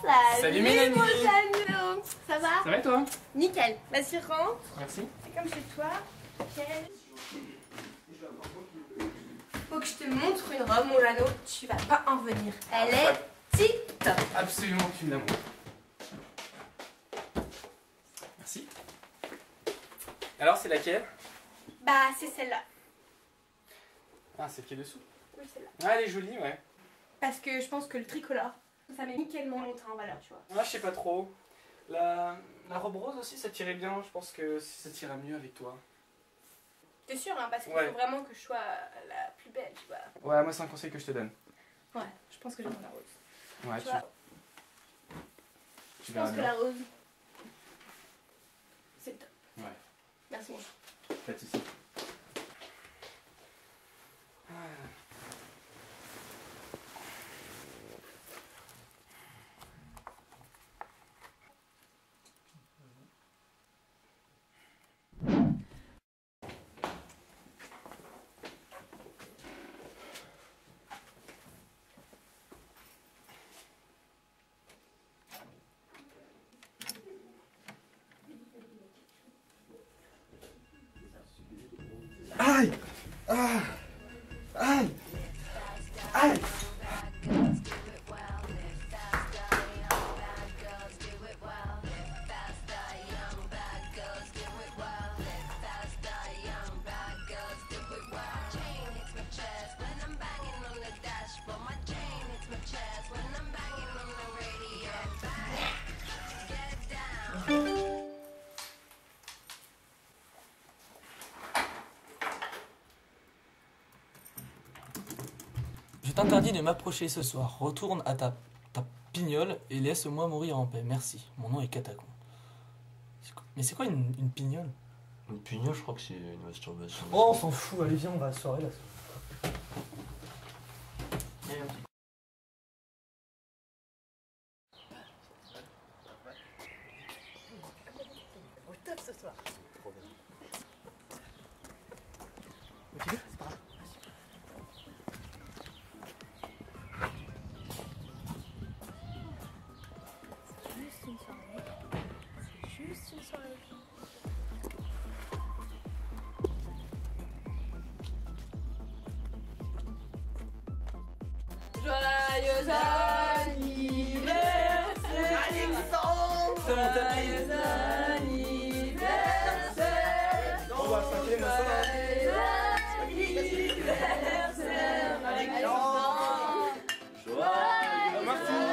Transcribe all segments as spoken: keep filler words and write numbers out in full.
Salut, Salut Mélanie. mon Jeannot. Ça va? Ça va et toi? Nickel. Vas-y, rentre. Merci. C'est comme chez toi. Ok. Faut que je te montre une robe, mon Jeannot. Tu vas pas en revenir. Elle est tip top. Absolument aucune d'amour. Merci. Alors, c'est laquelle? Bah, c'est celle-là. Ah, celle qui est dessous. Oui, celle-là. Ah, elle est jolie, ouais. Parce que je pense que le tricolore, ça met nickelement monté en valeur, tu vois. Ah, je sais pas trop. La, la robe rose aussi, ça tirait bien. Je pense que ça tirait mieux avec toi. T'es sûr, hein, parce qu'il Ouais. faut vraiment que je sois la plus belle, tu vois. Ouais, moi, c'est un conseil que je te donne. Ouais, je pense que j'aime la rose. Ouais, Tu tu, vois, tu je verras pense que bien. la rose, c'est le top. Ouais, Merci, mon chat. pas de soucis. Ah. Aïe! Ah! Aïe! Aïe! Je t'interdis de m'approcher ce soir. Retourne à ta, ta pignole et laisse-moi mourir en paix. Merci. Mon nom est Catacombe. C'est quoi- Mais c'est quoi une, une pignole? Une pignole, je crois que c'est une masturbation. Oh, on s'en fout. Allez, viens, on va à la soirée là. Au top ce soir. Juste une soirée. C'est juste une soirée. Joyeux anniversaire, Alexandre. joyeux anniversaire, On va s'inquiéter de ça. joyeux anniversaire, Alexandre. Merci.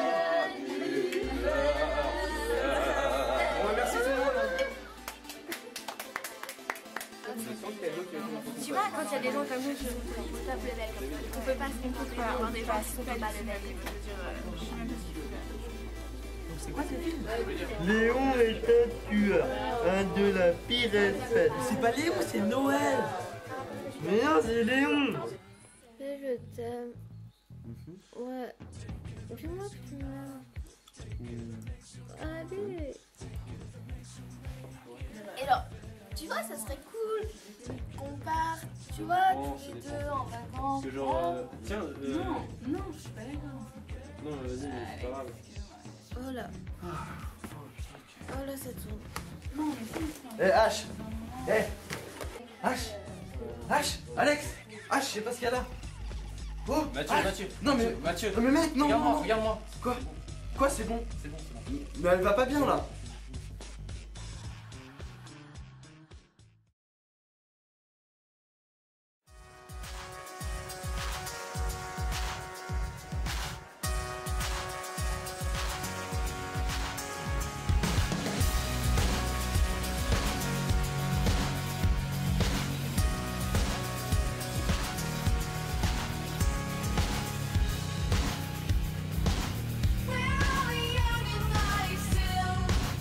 Bon, merci tout le monde. Tu vois, quand il y a des gens comme nous qui sont top level, comme ça, on peut pas se rencontrer pour avoir des gens qui sont pas level. Léon est un tueur, un de la pire espèce. C'est pas Léon, c'est Noël. Mais non, c'est Léon. Je t'aime. Ouais. Dis-moi que tu m'aimes. Allez. Et alors, tu vois, ça serait cool qu'on parte, tu vois, tous les deux en vacances. Que genre, euh, tiens, euh, Non, non, je suis pas d'accord. non, vas-y, mais c'est pas grave. Oh là. Oh là, ça tourne. Eh, H. Eh. H. H. Alex. H, je sais pas ce qu'il y a là. Oh. Mathieu, H. Mathieu. Non, mais. Mathieu. Non, mais mec, non, non, Regarde-moi, non. regarde-moi. Quoi Quoi, c'est bon? C'est bon, c'est bon. Mais elle va pas bien là. We're all young and nice still.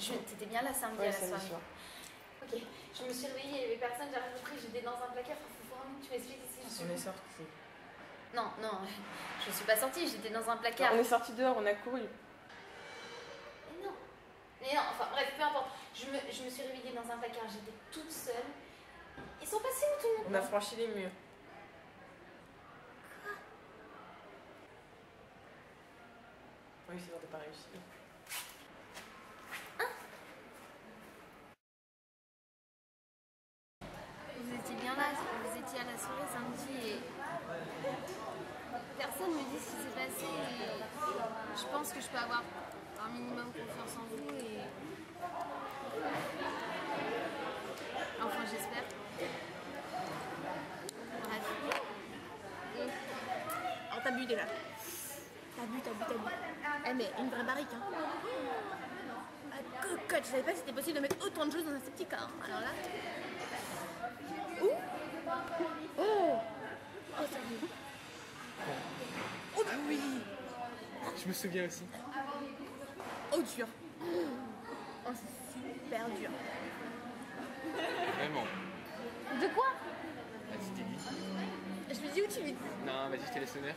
Je... T'étais bien là samedi Ouais, à la samedi soirée. soir. Ok, je me suis réveillée, il n'y avait personne, j'ai rien compris, j'étais dans un placard, faut vraiment que tu m'expliques si je suis... On est sorti. Non, non, je suis pas sortie, j'étais dans un placard. On est sorti dehors, on a couru. Mais non, mais non, enfin bref, peu importe. Je me, je me suis réveillée dans un placard, j'étais toute seule. Ils sont passés où tout le monde? On a franchi les murs. Quoi? Oui, c'est bon, t'as pas réussi. Vous étiez bien là, vous étiez à la soirée samedi et personne me dit ce qui s'est passé et je pense que je peux avoir un minimum confiance en vous et enfin j'espère. Bref. Alors t'as bu déjà. T'as bu, t'as bu, t'as bu. Eh mais une vraie barrique hein. Ah, cocotte, je savais pas si c'était possible de mettre autant de choses dans un si petit cas. Hein. Alors là. Ouh. Oh. Oh ça me... Oh bah oui. Je me souviens aussi. Oh dur. Oh c'est super dur. Vraiment. De quoi? Vas-y, t'es dit. Je lui dis où tu lui dis. Non, vas-y, je te laisse l'honneur.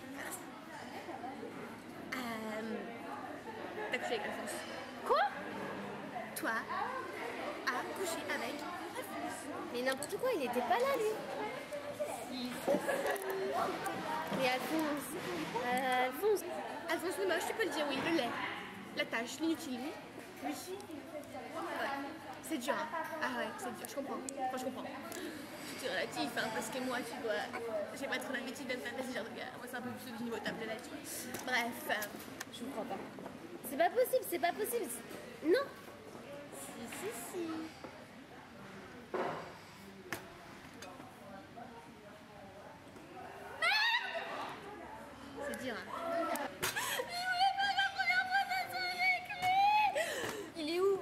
Euh... T'as couché avec Alphonse. Quoi? Toi as couché avec Alphonse. Mais n'importe quoi, il était pas là lui. Mais Alphonse, euh, Alphonse, Alphonse le moche, tu peux le dire, oui, le lait. La tâche, l'inutile, oui. Oui. Ouais. C'est dur, hein. Ah ouais, c'est dur, je comprends. Enfin, je comprends. Tout est relatif, hein, parce que moi, tu vois, j'ai pas trop l'habitude de me taper ce genre de gars. Moi, c'est un peu plus du niveau table là, tu vois. Bref, euh, je ne crois pas. C'est pas possible, c'est pas possible. Non. Si, si, si. c'est dur, hein. Il est où?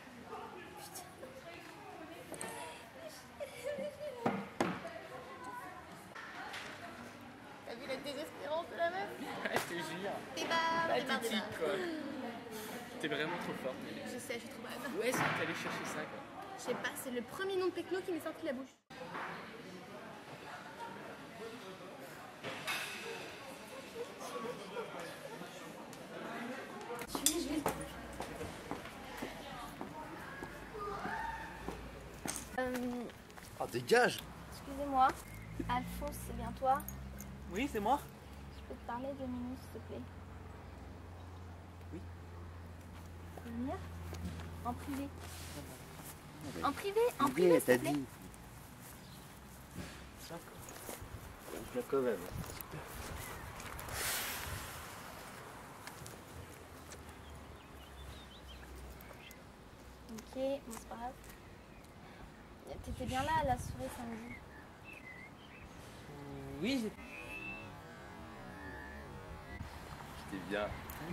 T'as vu la désespérance de la meuf? Ouais, je te jure. Débarre, La débarre, titi, débarre. quoi. T'es vraiment trop forte. Je sais, je suis trop bonne. Où est-ce que t'es allé chercher ça, quoi? Je sais pas, c'est le premier nom de techno qui m'est sorti de la bouche. Euh, Ah, dégage! Excusez-moi, Alphonse, c'est bien toi? Oui, c'est moi. Je peux te parler deux minutes, s'il te plaît? Oui. Tu peux venir? En privé. En privé, en privé, s'il te plaît. Je viens quand même. Ok, bon, c'est pas grave. T'étais bien là à la soirée samedi? Oui, j'ai... J'étais bien.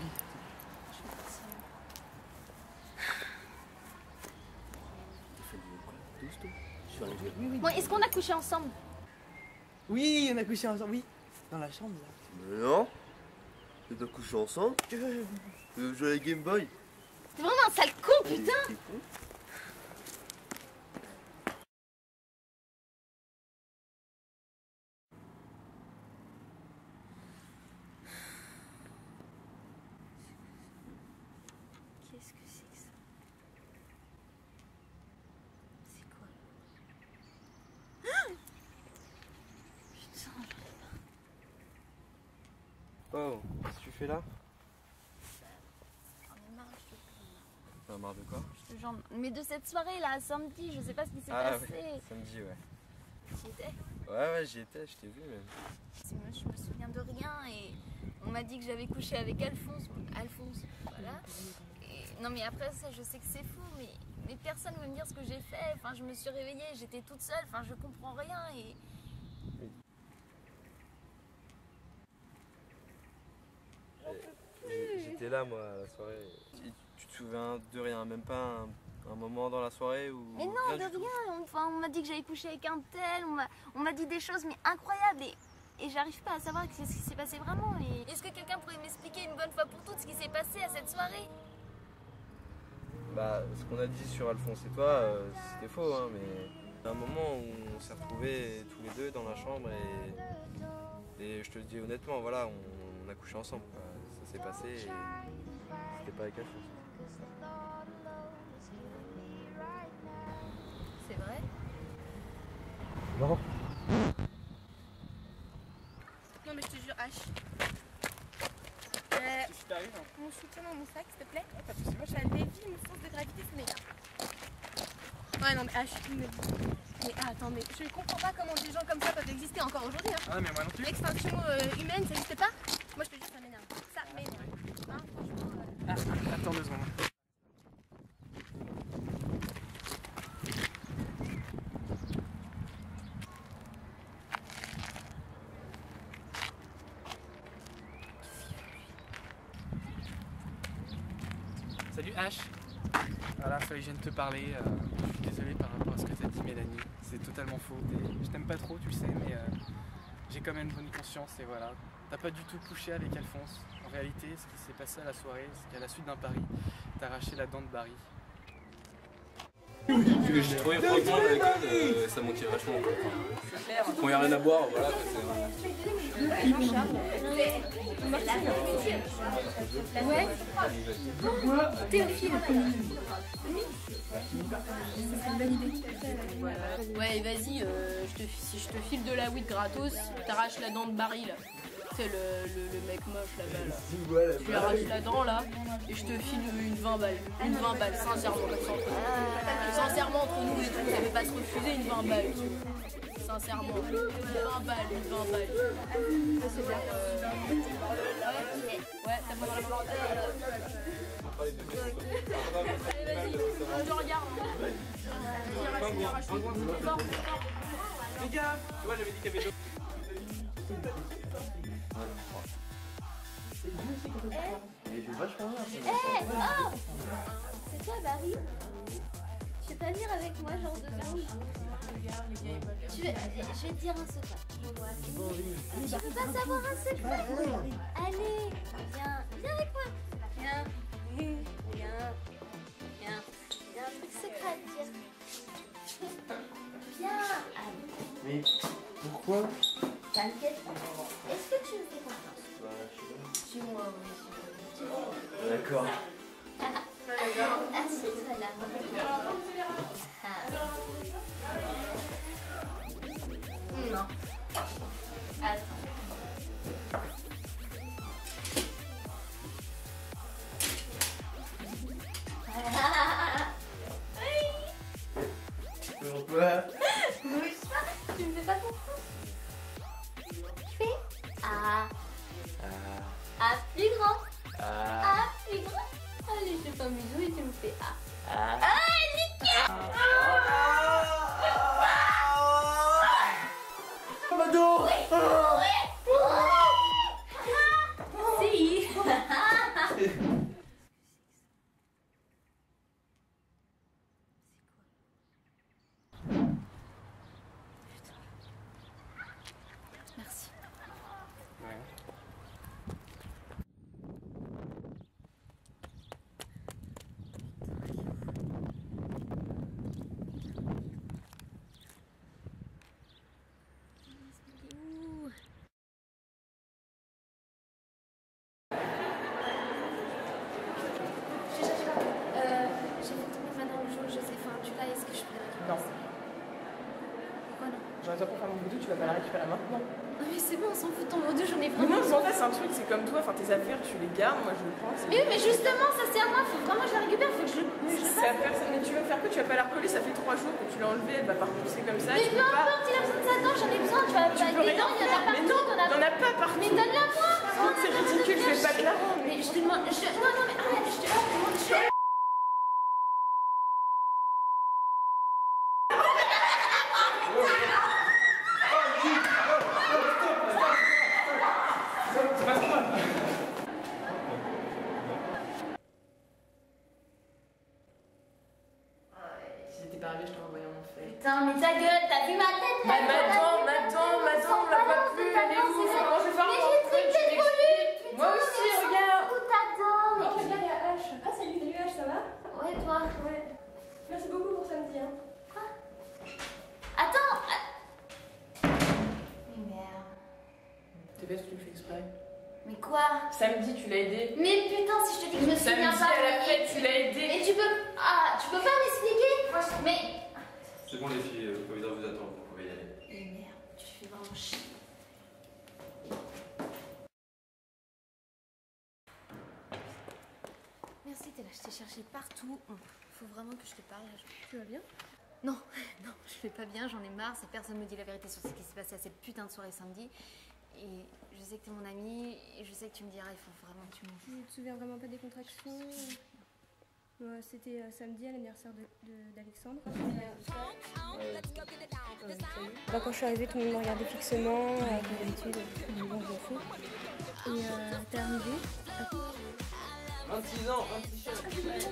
Bon, est-ce qu'on a couché ensemble? Oui, on a couché ensemble, oui. Dans la chambre, là. Mais non. On doit coucher ensemble. Tu veux jouer à la Game Boy? T'es vraiment un sale con, putain! T'es con. Qu'est-ce que c'est que ça? C'est quoi? Ah putain, j'en ai marre. Oh, qu'est-ce que tu fais là? J'en ai marre, je te... T'en as marre de quoi? je te jure. Mais de cette soirée là, samedi, je sais pas ce qui s'est Ah passé. ouais, samedi, ouais. J'y étais. Ouais, ouais, j'y étais, je t'ai vu même. Moi, je me souviens de rien et on m'a dit que j'avais couché avec Alphonse. Alphonse, voilà. Et, non mais après ça, je sais que c'est fou, mais, mais personne ne veut me dire ce que j'ai fait. Enfin, je me suis réveillée, j'étais toute seule, enfin, je comprends rien et... J'étais là, moi, à la soirée. Tu, tu te souviens de rien, même pas un, un moment dans la soirée où... Mais non, de du tout. rien. Enfin, on m'a dit que j'avais couché avec un tel, on m'a- on m'a dit des choses mais incroyables et, et j'arrive pas à savoir ce qui s'est passé vraiment. Et... Est-ce que quelqu'un pourrait m'expliquer une bonne fois pour toutes ce qui s'est passé à cette soirée? bah, ce qu'on a dit sur Alphonse et toi, euh, c'était faux, hein, mais à un moment où on s'est retrouvés tous les deux dans la chambre et, et je te le dis honnêtement, voilà, on, on a couché ensemble, quoi. Ça s'est passé et c'était pas avec Alphonse. C'est vrai? Non. Non mais je te jure, H. Euh, Si t'arrives. mon soutien dans mon sac, s'il te plaît. Ah, pas de soucis, moi, je- Ça dévie mon sens de gravité, c'est méga. Ouais, non mais H, mais, mais ah, attends, mais je comprends pas comment des gens comme ça peuvent exister encore aujourd'hui. Hein. Ah, mais moi non plus. L'extinction euh, humaine, ça n'existe pas. Moi je te jure, ça m'énerve. Ça m'énerve. Hein, franchement. euh, Ah, attends deux secondes. Salut H. Voilà, fallait que je vienne te parler. euh, je suis désolé par rapport à ce que t'as dit, Mélanie. C'est totalement faux. T'es- Je t'aime pas trop, tu le sais, mais euh, j'ai quand même bonne conscience et voilà. T'as pas du tout couché avec Alphonse. En réalité, ce qui s'est passé à la soirée, c'est qu'à la suite d'un pari, t'as arraché la dent de Barry. J'ai trouvé franchement l'alcool, euh, ça manquait vachement. Quoi. Enfin, quand il n'y a rien à boire, voilà. Quoi, Ouais. Théophile. Ouais, vas-y, euh, je te, si je te file de la weed gratos, t'arraches la dent de Barry là. C'est le, le, le mec moche là-bas là. Tu lui arraches la dent là et je te file une vingt balles. Une vingt balles, sincèrement, comme ça entre nous. Sincèrement entre nous et tout, ça fait pas se refuser une vingt balles. Sincèrement. Une vingt balles, une vingt balles. C'est bien. Euh, ouais, ouais, t'as pas dans la main. Allez, vas-y, je te regarde. Vas-y, arrache, arrache. Fort, fort. Les gars, tu vois, j'avais dit qu'il y avait d'autres. Mais j'ai vachement bien. Eh oh c'est toi Barry? Tu veux pas venir avec moi genre deux secondes? Tu veux... Je vais te dire un secret. Tu peux pas savoir un secret? Allez, viens, viens avec moi. Viens, viens, viens. Il y a un truc secret à te dire. Viens. Allez. Mais pourquoi? T'inquiète pas. Est-ce que tu me fais confiance? Bah, je sais pas. Suis-moi, oui. D'accord. Assieds-toi là. Ah. Non. Attends. Pourquoi? Bouge pas, tu me fais pas confiance. Je fais A. A plus grand. A plus grand. Allez, je te fais un bisou et tu me fais A. Ah, nickel. Mado! Si. Merci. Ouais. Euh, j'ai fait tomber Madame Jo, Joséphine, tu l'as, est-ce que je peux la récupérer? Non. Pourquoi non? J'aurais toi pour faire mon voodoo, tu vas pas la récupérer maintenant. Non mais c'est bon, on s'en fout de ton vaudou, j'en ai Mais vraiment. non, je m'en fais, c'est un truc, c'est comme toi, enfin tes affaires, tu les gardes, moi je les prends. c'est- Mais oui, mais justement, ça c'est à moi, faut vraiment que je la récupère, faut que je le. Mais je le C'est à fasse. personne, mais tu veux faire que tu vas pas la recoller, ça fait trois jours que tu l'as enlevée, elle va pas repousser comme ça. Mais tu peu peux pas. importe, il a besoin de sa dent, j'en ai besoin, tu vois, Tu avec peux des rien dents, il y en a faire. partout, Mais non, t'en as t'en as pas partout. Mais donne-la moi. C'est ridicule, je vais pas te la rendre. Mais je te demande, je te... Non, non, mais arrête, je te demande, je te... Si c'était pas arrivé, je t'aurais envoyé un enfer. Putain, mais ta gueule, t'as vu ma tête? Mais m'attends, m'attends, m'attends, on la voit plus, elle est où? Comment je vais faire Mais pour j'ai rentrer, triqué tu le volume, Moi aussi, regarde. Où ta dent? Oh, regarde, il y a H. Ah, salut, salut H, ça va? Ouais, toi. fait est-ce que tu le fais exprès? Mais quoi? Samedi, tu l'as aidé. Mais putain, si je te dis que je me souviens Samedi, pas. à la fête, tu l'as aidé. Mais tu peux. Ah, tu peux pas m'expliquer? Mais. C'est bon les filles, le corridor vous attend, vous pouvez y aller. Mais merde, tu fais vraiment chier. Merci, t'es là, je t'ai cherché partout. Faut vraiment que je te parle. Tu vas bien? Non, non, je vais pas bien, j'en ai marre. Ça, personne me dit la vérité sur ce qui s'est passé à cette putain de soirée samedi. Et je sais que t'es mon ami, et je sais que tu me diras, il faut vraiment que tu me dises. Tu te souviens vraiment pas des contractions? Ouais, c'était euh, samedi à l'anniversaire d'Alexandre. Euh, bah, quand je suis arrivée, tout le monde me regardait fixement, euh, comme d'habitude, bon, je m'en fous. Et euh, t'es arrivée. vingt-six ans, vingt-six ans.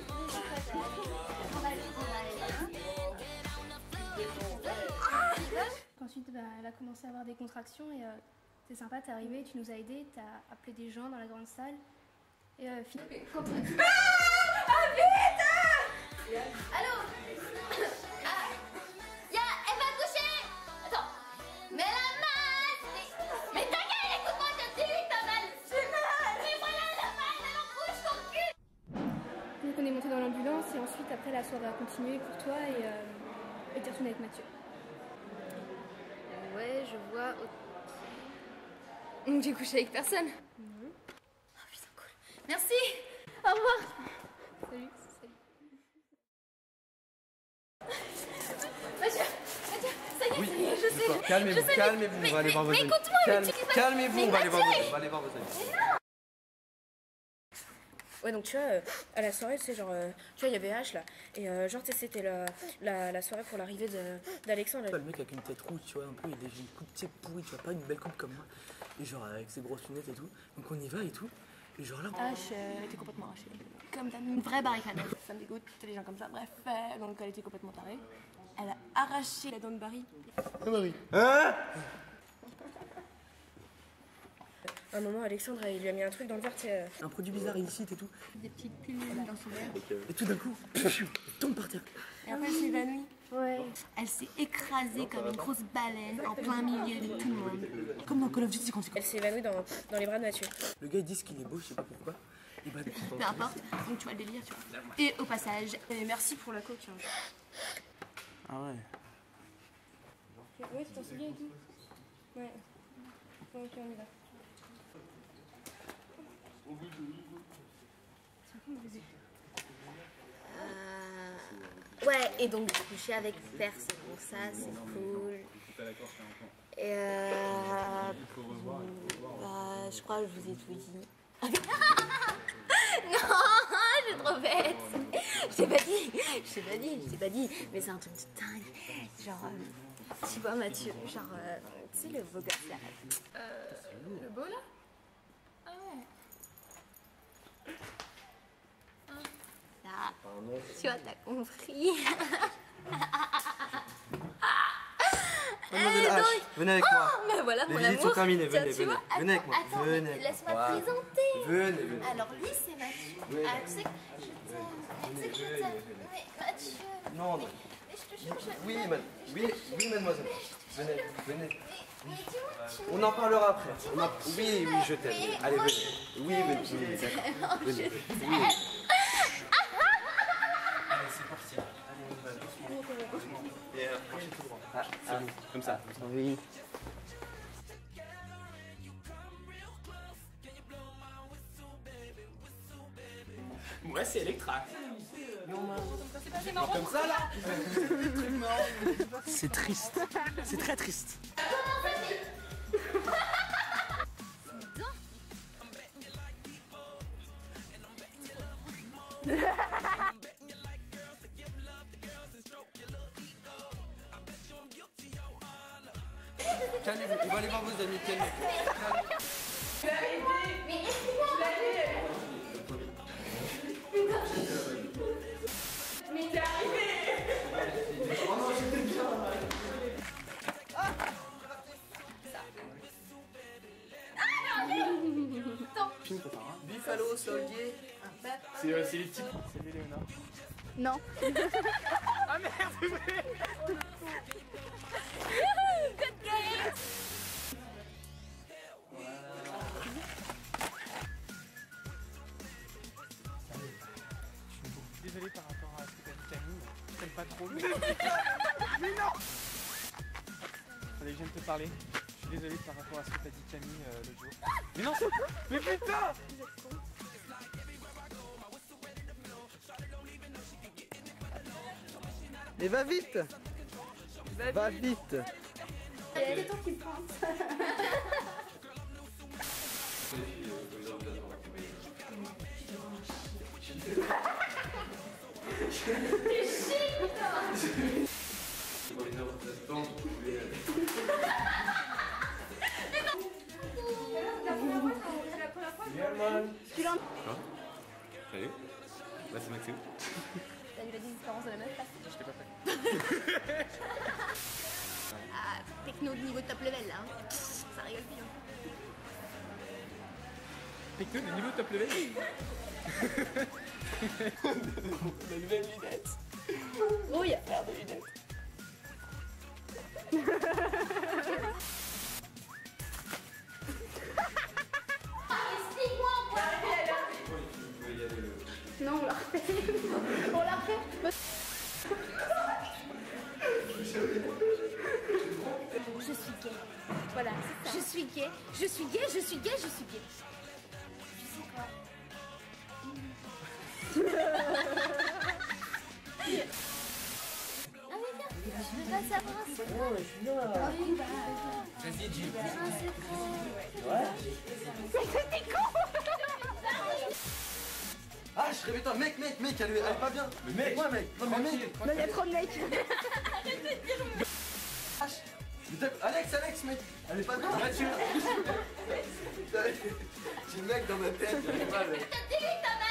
Ensuite, bah, elle a commencé à avoir des contractions et euh, c'est sympa, t'es arrivée, tu nous as aidés, t'as appelé des gens dans la grande salle. Et euh, finalement. Ah, ah vite! Allô? Ah, y'a, elle va coucher! Attends, mets la main! Mais, mais ta gueule, écoute-moi, je te dis que t'as mal! J'ai mal! Mais voilà la main, alors bouge ton cul! Donc on est monté dans l'ambulance et ensuite après la soirée a continué pour toi et euh, et t'es retourné avec Mathieu. Ouais, je vois. Donc j'ai couché avec personne? Non. Oh putain, cool. Merci! Au revoir! Salut, salut. Mathieu, Mathieu, ça y est, Oui, ça y est, je sais. d'accord. Calmez-vous, je sais, calmez-vous, mais- on va aller mais- voir vos mais amis. écoute-moi, mais Calme- tu dis pas- Calmez-vous, mais on va aller voir vos Mathieu, on va aller voir vos amis. Ouais, donc tu vois, euh, à la soirée, tu sais, genre, euh, tu vois, il y avait H là, et euh, genre, tu sais, c'était la, la, la soirée pour l'arrivée de- d'Alexandre. Le mec avec une tête rouge, tu vois, un peu, il a une coupe tu sais, pourrie, tu vois, pas une belle coupe comme moi. Et genre avec ses grosses lunettes et tout. Donc on y va et tout. Et genre là. H euh, était complètement arrachée. Comme d'hab, une vraie barricade. Ça me dégoûte, c'est les gens comme ça. Bref, euh, donc elle était complètement tarée. Elle a arraché la dent de Barry. Ah Marie. Hein? À un moment, Alexandre, il lui a mis un truc dans le verre, tu sais. euh, Un produit bizarre illicite et tout. Des petites pilules dans son verre. Et tout d'un coup, elle tombe par terre. Et après, elle s'est évanouie. Ouais. Elle s'est écrasée comme une grosse baleine en plein milieu de tout le monde. Comme dans Call of Duty quand il Elle s'est évanouie dans, dans les bras de Mathieu. Le gars il dit qu'il est beau, je sais pas pourquoi. Et bah, Peu importe, donc tu vois le délire, tu vois. Et au passage, Et merci pour la coque. Hein. Ah ouais. Ouais, tu t'en souviens et tout? Ouais. Bon, ok, on y va. Euh... ouais, et donc j'ai couché avec personne, donc ça c'est cool. Et euh... bah, je crois que je vous ai tout dit. Non, je suis trop bête. Je t'ai pas dit, je t'ai pas dit, je t'ai pas dit, mais c'est un truc de dingue. Genre, euh, tu vois Mathieu, genre, euh, tu sais le beau gosse là. Euh, le beau là? Ah ouais. Là, tu vois, t'as compris. Mademoiselle Eh, H, donc- venez avec Oh, moi. mais voilà Les mon visites amour. sont terminées, Tiens, venez, tu venez. vois, Venez avec moi, attends, venez. mais laisse-moi Voilà. te présenter. Venez, venez. Alors lui c'est Mathieu. Venez. Ah, tu sais que je t'aime. Mais tu sais que je Venez, t'aime. venez. Mais Mathieu. Non, non. Mais je te jure, je Oui, t'aime. madame. Oui, oui, mademoiselle. Venez, venez. Mais dis-moi, tu On en parlera après. On en- Oui, oui, je t'aime. Mais Allez, moi, venez. Oui, venez. Oui, d'accord. je Venez. t'aime. Oui. Allez, c'est parti. Allez, on va doucement. Et euh, marchez tout droit. Ah, ah, comme ça. Oui. Ouais, c'est Electra. Comme ça, là. C'est triste. C'est très triste. Calmez-vous. On va aller voir vos amis. Calmez-vous. Mais laisse-moi. Mais t'es arrivé! Buffalo, Soldier. C'est euh, c'est les petits. C'est les Léonard. Non. Ah merde, c'est vrai. Good game. Mais non. Fallait que je vienne te parler. Je suis désolé par rapport à ce que t'as dit Camille euh, l'autre jour. Mais non, c'est... Mais putain. Mais va vite. Va, va vite. C'est toi qui me pense. T'es chic, putain. Tu l'as. Salut. Là c'est Maxime. T'as eu la différence de la meuf là. Je t'ai pas fait. Ah, techno de niveau top level là. Hein. Ça rigole bien. Techno de niveau top level. La nouvelle lunette. Oh, il y a Frère de lunettes. Explique-moi quoi. Non, on l'a refait. On l'a refait. Je suis gay. Voilà, je suis gay. Je suis gay, je suis gay, je suis gay. Tu sais quoi? Ah oui, viens. Je veux pas savoir un secret. Oh, je suis là. Ah oui, bah. Vas-y, dis. C'est un secret. Ouais. C'était con. Ah, je réveille toi, mec, mec, mec, elle, elle est pas bien. Mais mec, moi, mec. Non, mais mec. Mais il y a trop de mecs. Ah, je- mais Alex, Alex, mec. Elle est pas bien. Mathieu. J'ai le mec dans ma tête. Elle est pas, mec. T'as télé ta